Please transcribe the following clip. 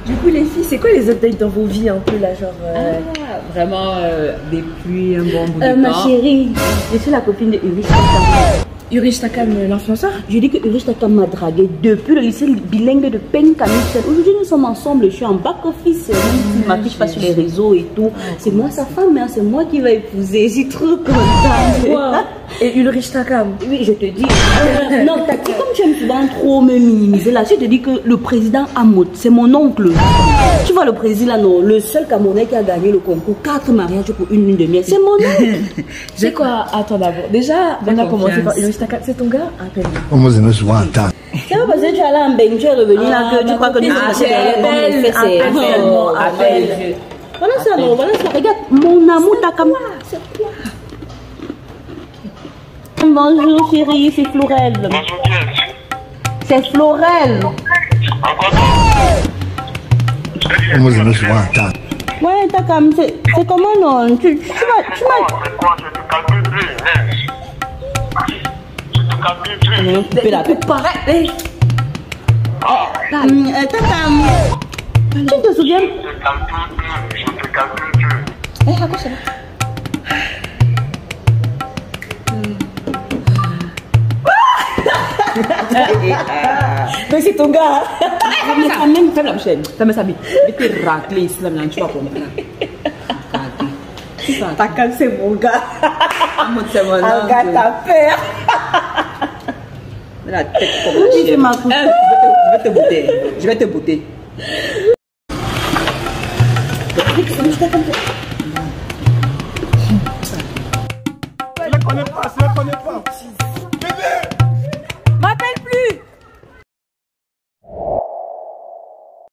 Du coup, les filles, c'est quoi les updates dans vos vies un peu là, genre Vraiment, depuis un bon bout de Ma temps. chérie, je suis la copine de Urish. Urish Takam, l'influenceur? Je dis que Urish Takam m'a dragué depuis le lycée bilingue de Penkamixel. Aujourd'hui, nous sommes ensemble. Je suis en back-office. Même s'il ne m'affiche pas sur les réseaux et tout. C'est moi sa femme, hein, c'est moi qui va épouser. Je suis trop contente. Wow. Et Ulrich Takam? Oui, je te dis. Non, Tati, comme tu aimes souvent trop me minimiser là, je te dis que le président Hamoud, c'est mon oncle. Tu vois le président, non, le seul Camerounais qui a gagné le concours, 4 mariages pour une lune de miel, c'est mon oncle. C'est quoi? Attends d'abord. Déjà, on a commencé par Ulrich Takam. C'est ton gars? Appelle-moi. On me dit souvent attendre. C'est pas parce que tu es allé en bain, tu es revenu là que tu crois que nous sommes passés derrière. Appelle. Voilà ça, non, voilà ça. Regarde, mon amour Takam. C'est quoi? Bonjour chérie, c'est Florel. C'est Florel. On me dit souvent attendre. Ouais, Takam, c'est comment non? Tu m'as. Coupez la tête. Takam, tu te souviens? Mais c'est ton gars. Fais la chaîne. Fais sa bite. Mettez raclé islam là, tu vas pour maintenant. Takam, c'est mon gars. C'est mon Un gars ta peur. La tête comme un chien. Je vais te bouter. Je ne connais pas, je ne connais pas. Bébé!